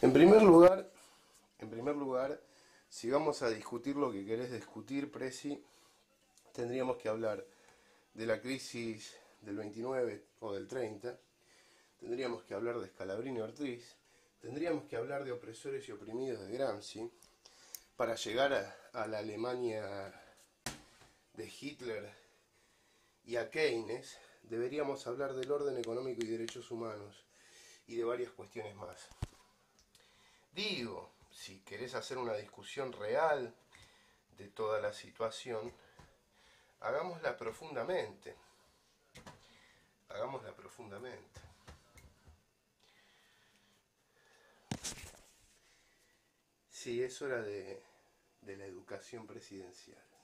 En primer lugar, si vamos a discutir lo que querés discutir, Presi, tendríamos que hablar de la crisis del 29 o del 30, tendríamos que hablar de Scalabrini y Ortiz, tendríamos que hablar de opresores y oprimidos de Gramsci, para llegar a la Alemania de Hitler y a Keynes, deberíamos hablar del orden económico y derechos humanos y de varias cuestiones más. Digo, si querés hacer una discusión real de toda la situación, hagámosla profundamente. Hagámosla profundamente. Sí, es hora de la educación presidencial.